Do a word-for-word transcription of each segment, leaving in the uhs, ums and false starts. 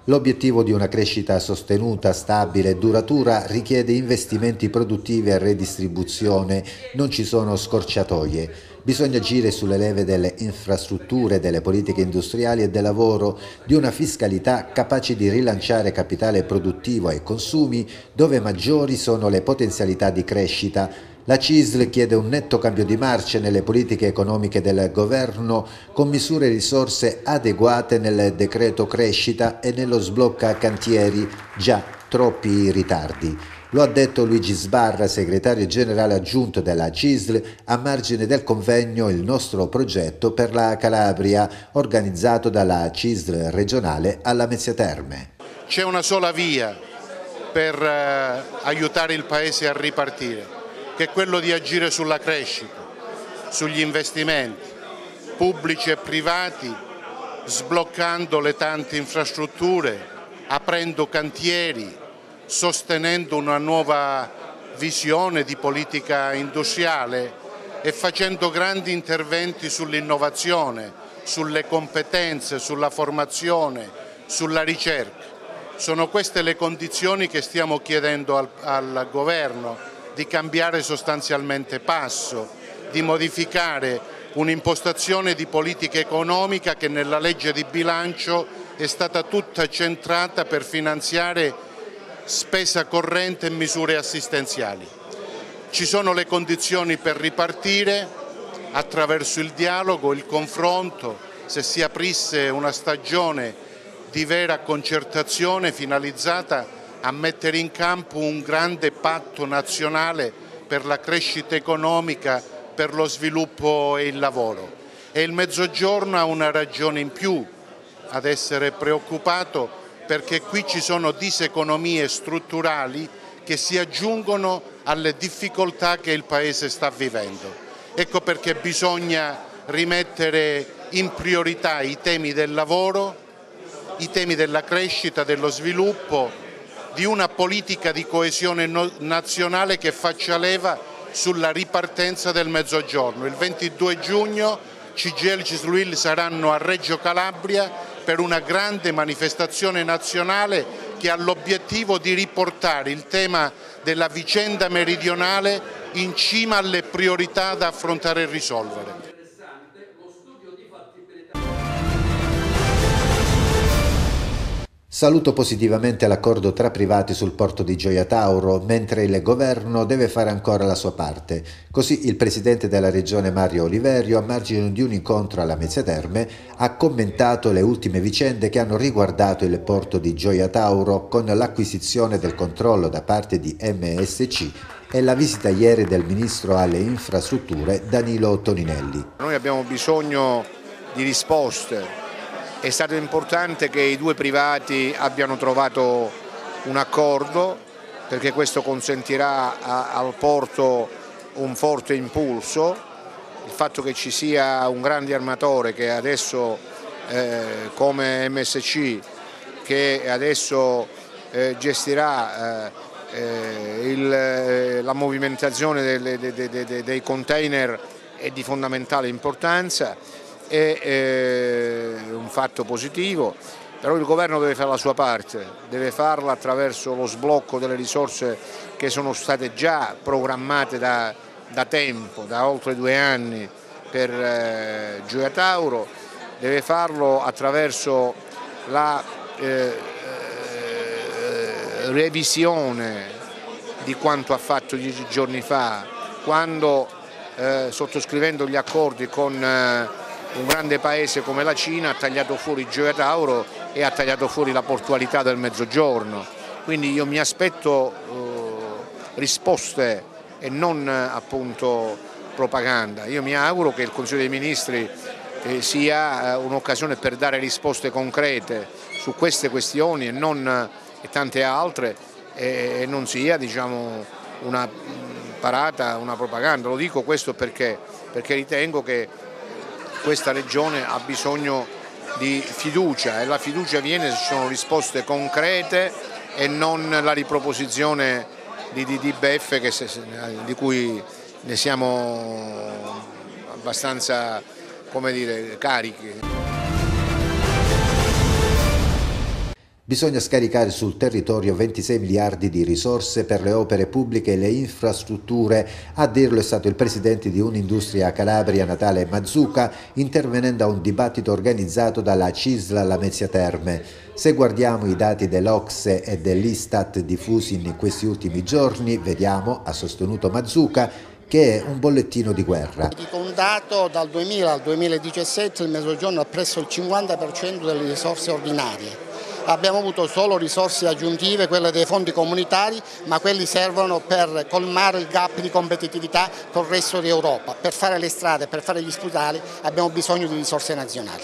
L'obiettivo di una crescita sostenuta, stabile e duratura richiede investimenti produttivi e redistribuzione, non ci sono scorciatoie. Bisogna agire sulle leve delle infrastrutture, delle politiche industriali e del lavoro, di una fiscalità capace di rilanciare capitale produttivo e consumi dove maggiori sono le potenzialità di crescita. La C I S L chiede un netto cambio di marcia nelle politiche economiche del governo con misure e risorse adeguate nel decreto crescita e nello sblocca cantieri, già troppi ritardi. Lo ha detto Luigi Sbarra, segretario generale aggiunto della C I S L, a margine del convegno Il nostro progetto per la Calabria, organizzato dalla C I S L regionale alla Lamezia Terme. C'è una sola via per eh, aiutare il Paese a ripartire, che è quello di agire sulla crescita, sugli investimenti pubblici e privati, sbloccando le tante infrastrutture, aprendo cantieri, sostenendo una nuova visione di politica industriale e facendo grandi interventi sull'innovazione, sulle competenze, sulla formazione, sulla ricerca. Sono queste le condizioni che stiamo chiedendo al, al governo, di cambiare sostanzialmente passo, di modificare un'impostazione di politica economica che nella legge di bilancio è stata tutta centrata per finanziare spesa corrente e misure assistenziali. Ci sono le condizioni per ripartire attraverso il dialogo, il confronto, se si aprisse una stagione di vera concertazione finalizzata a mettere in campo un grande patto nazionale per la crescita economica, per lo sviluppo e il lavoro. E il Mezzogiorno ha una ragione in più ad essere preoccupato, perché qui ci sono diseconomie strutturali che si aggiungono alle difficoltà che il Paese sta vivendo. Ecco perché bisogna rimettere in priorità i temi del lavoro, i temi della crescita, dello sviluppo, di una politica di coesione nazionale che faccia leva sulla ripartenza del Mezzogiorno. Il ventidue giugno C G I L e C I S L U I L saranno a Reggio Calabria per una grande manifestazione nazionale che ha l'obiettivo di riportare il tema della vicenda meridionale in cima alle priorità da affrontare e risolvere. Saluto positivamente l'accordo tra privati sul porto di Gioia Tauro, mentre il governo deve fare ancora la sua parte. Così il presidente della regione Mario Oliverio, a margine di un incontro alla Lamezia Terme, ha commentato le ultime vicende che hanno riguardato il porto di Gioia Tauro con l'acquisizione del controllo da parte di M S C e la visita ieri del ministro alle infrastrutture Danilo Toninelli. Noi abbiamo bisogno di risposte. È stato importante che i due privati abbiano trovato un accordo, perché questo consentirà a, al porto un forte impulso. Il fatto che ci sia un grande armatore che adesso eh, come M S C che adesso eh, gestirà eh, eh, il, la movimentazione delle, de, de, de, dei container è di fondamentale importanza. È eh, un fatto positivo, però il governo deve fare la sua parte, deve farla attraverso lo sblocco delle risorse che sono state già programmate da, da tempo, da oltre due anni per eh, Gioia Tauro, deve farlo attraverso la eh, eh, revisione di quanto ha fatto dieci giorni fa, quando eh, sottoscrivendo gli accordi con eh, un grande paese come la Cina ha tagliato fuori Gioia Tauro e ha tagliato fuori la portualità del Mezzogiorno. Quindi io mi aspetto eh, risposte e non appunto propaganda. Io mi auguro che il Consiglio dei Ministri eh, sia eh, un'occasione per dare risposte concrete su queste questioni e, non, e tante altre, e, e non sia, diciamo, una parata, una propaganda. Lo dico questo perché, perché ritengo che questa regione ha bisogno di fiducia, e la fiducia viene se ci sono risposte concrete e non la riproposizione di, di, di beffe che se, di cui ne siamo abbastanza, come dire, carichi. Bisogna scaricare sul territorio ventisei miliardi di risorse per le opere pubbliche e le infrastrutture, a dirlo è stato il presidente di Unindustria Calabria Natale Mazzuca, intervenendo a un dibattito organizzato dalla C I S L Lamezia Terme. Se guardiamo i dati dell'Ocse e dell'Istat diffusi in questi ultimi giorni, vediamo, ha sostenuto Mazzuca, che è un bollettino di guerra. Dico un dato: dal duemila al duemiladiciassette il Mezzogiorno ha preso il cinquanta per cento delle risorse ordinarie. Abbiamo avuto solo risorse aggiuntive, quelle dei fondi comunitari, ma quelli servono per colmare il gap di competitività col resto d'Europa. Per fare le strade, per fare gli ospedali abbiamo bisogno di risorse nazionali.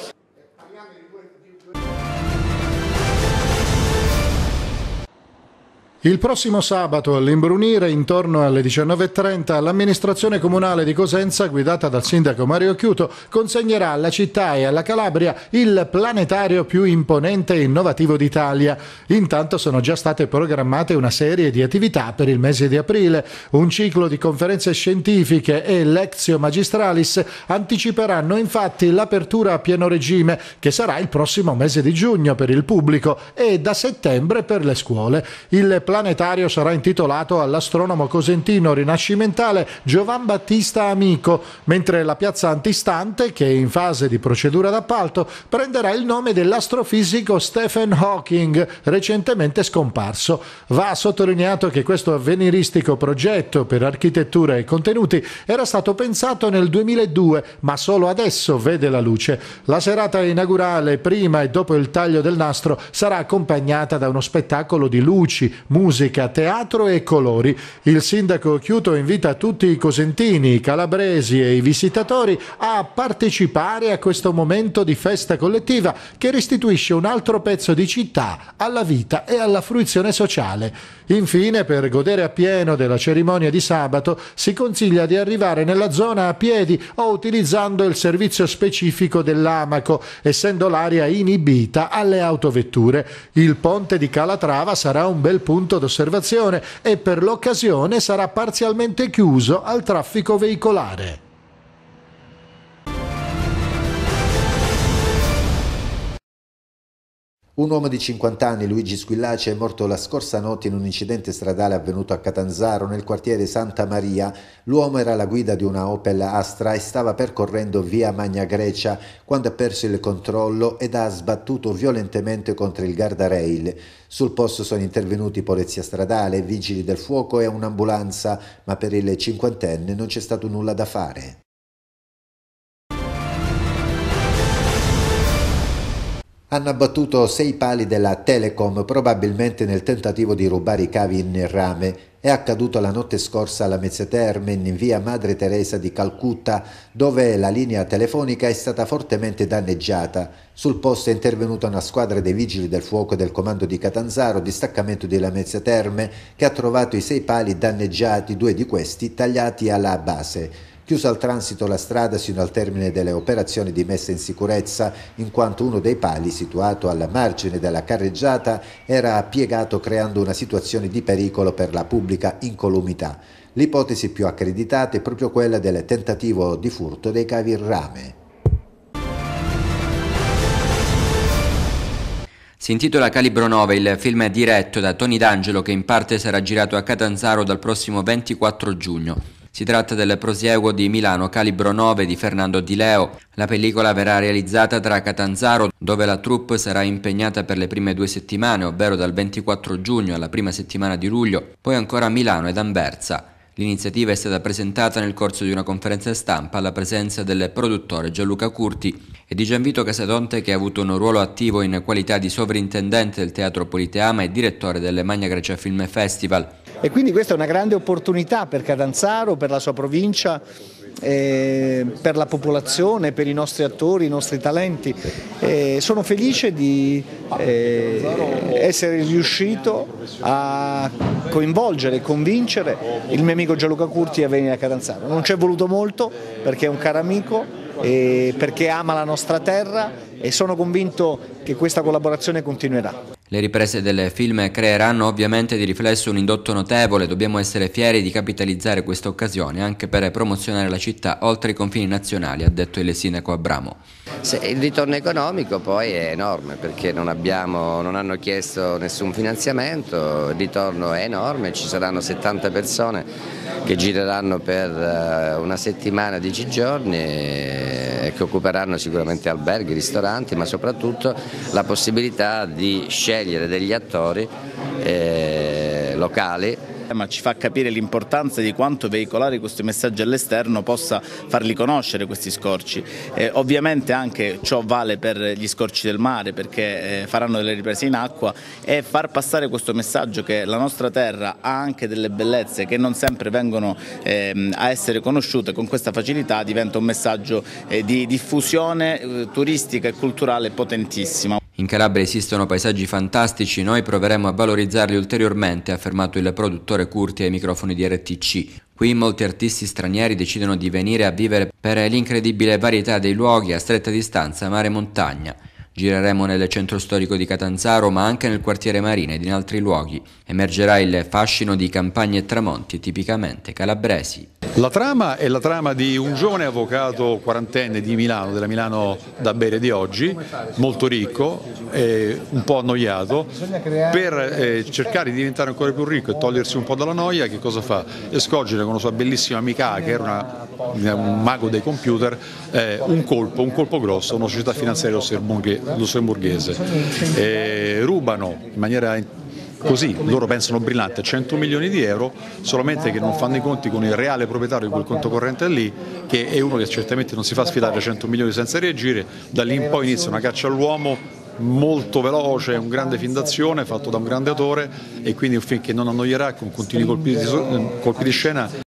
Il prossimo sabato all'Imbrunire, intorno alle diciannove e trenta, l'amministrazione comunale di Cosenza, guidata dal sindaco Mario Chiuto, consegnerà alla città e alla Calabria il planetario più imponente e innovativo d'Italia. Intanto sono già state programmate una serie di attività per il mese di aprile. Un ciclo di conferenze scientifiche e lectio magistralis anticiperanno infatti l'apertura a pieno regime, che sarà il prossimo mese di giugno per il pubblico e da settembre per le scuole. Il planetario sarà intitolato all'astronomo cosentino rinascimentale Giovan Battista Amico, mentre la piazza antistante, che è in fase di procedura d'appalto, prenderà il nome dell'astrofisico Stephen Hawking, recentemente scomparso. Va sottolineato che questo avveniristico progetto per architettura e contenuti era stato pensato nel duemiladue, ma solo adesso vede la luce. La serata inaugurale, prima e dopo il taglio del nastro, sarà accompagnata da uno spettacolo di luci, musica, teatro e colori. Il sindaco Chiuto invita tutti i cosentini, i calabresi e i visitatori a partecipare a questo momento di festa collettiva che restituisce un altro pezzo di città alla vita e alla fruizione sociale. Infine, per godere appieno della cerimonia di sabato, si consiglia di arrivare nella zona a piedi o utilizzando il servizio specifico dell'Amaco, essendo l'area inibita alle autovetture. Il ponte di Calatrava sarà un bel punto d'osservazione e per l'occasione sarà parzialmente chiuso al traffico veicolare. Un uomo di cinquanta anni, Luigi Squillaci, è morto la scorsa notte in un incidente stradale avvenuto a Catanzaro, nel quartiere Santa Maria. L'uomo era alla guida di una Opel Astra e stava percorrendo via Magna Grecia quando ha perso il controllo ed ha sbattuto violentemente contro il guardrail. Sul posto sono intervenuti polizia stradale, vigili del fuoco e un'ambulanza, ma per il cinquantenne non c'è stato nulla da fare. Hanno abbattuto sei pali della Telecom, probabilmente nel tentativo di rubare i cavi in rame. È accaduto la notte scorsa alla Lamezia Terme, in via Madre Teresa di Calcutta, dove la linea telefonica è stata fortemente danneggiata. Sul posto è intervenuta una squadra dei vigili del fuoco del comando di Catanzaro, distaccamento di Lamezia Terme, che ha trovato i sei pali danneggiati, due di questi tagliati alla base. Chiusa al transito la strada sino al termine delle operazioni di messa in sicurezza, in quanto uno dei pali, situato alla margine della carreggiata, era piegato creando una situazione di pericolo per la pubblica incolumità. L'ipotesi più accreditata è proprio quella del tentativo di furto dei cavi in rame. Si intitola Calibro nove, il film è diretto da Tony D'Angelo, che in parte sarà girato a Catanzaro dal prossimo ventiquattro giugno. Si tratta del prosieguo di Milano Calibro nove di Fernando Di Leo. La pellicola verrà realizzata tra Catanzaro, dove la troupe sarà impegnata per le prime due settimane, ovvero dal ventiquattro giugno alla prima settimana di luglio, poi ancora a Milano ed Anversa. L'iniziativa è stata presentata nel corso di una conferenza stampa alla presenza del produttore Gianluca Curti e di Gianvito Casadonte, che ha avuto un ruolo attivo in qualità di sovrintendente del Teatro Politeama e direttore del Magna Grecia Film Festival. E quindi questa è una grande opportunità per Catanzaro, per la sua provincia, eh, per la popolazione, per i nostri attori, i nostri talenti. Eh, sono felice di eh, essere riuscito a coinvolgere e convincere il mio amico Gianluca Curti a venire a Catanzaro. Non ci è voluto molto, perché è un caro amico, eh, perché ama la nostra terra, e sono convinto che questa collaborazione continuerà. Le riprese del film creeranno ovviamente di riflesso un indotto notevole, dobbiamo essere fieri di capitalizzare questa occasione anche per promozionare la città oltre i confini nazionali, ha detto il sindaco Abramo. Il ritorno economico poi è enorme perché non, abbiamo, non hanno chiesto nessun finanziamento, il ritorno è enorme, ci saranno settanta persone che gireranno per una settimana, dieci giorni e che occuperanno sicuramente alberghi, ristoranti, ma soprattutto la possibilità di scegliere degli attori eh, locali. Ma ci fa capire l'importanza di quanto veicolare questi messaggi all'esterno possa farli conoscere questi scorci. Eh, ovviamente anche ciò vale per gli scorci del mare perché eh, faranno delle riprese in acqua e far passare questo messaggio che la nostra terra ha anche delle bellezze che non sempre vengono eh, a essere conosciute con questa facilità diventa un messaggio eh, di diffusione eh, turistica e culturale potentissima. In Calabria esistono paesaggi fantastici, noi proveremo a valorizzarli ulteriormente, ha affermato il produttore Curti ai microfoni di R T C. Qui molti artisti stranieri decidono di venire a vivere per l'incredibile varietà dei luoghi a stretta distanza mare e montagna. Gireremo nel centro storico di Catanzaro ma anche nel quartiere Marina ed in altri luoghi. Emergerà il fascino di campagne e tramonti tipicamente calabresi. La trama è la trama di un giovane avvocato quarantenne di Milano, della Milano da bere di oggi, molto ricco, eh, un po' annoiato, per eh, cercare di diventare ancora più ricco e togliersi un po' dalla noia, che cosa fa? Escogere con la sua bellissima amica, che era una, un mago dei computer, eh, un colpo, un colpo grosso, una società finanziaria lussemburghese. Eh, rubano in maniera così, loro pensano brillante, cento milioni di euro, solamente che non fanno i conti con il reale proprietario di quel conto corrente lì, che è uno che certamente non si fa sfidare cento milioni senza reagire. Da lì in poi inizia una caccia all'uomo molto veloce, un grande film d'azione fatto da un grande autore e quindi un film che non annoierà, con continui colpi di, colpi di scena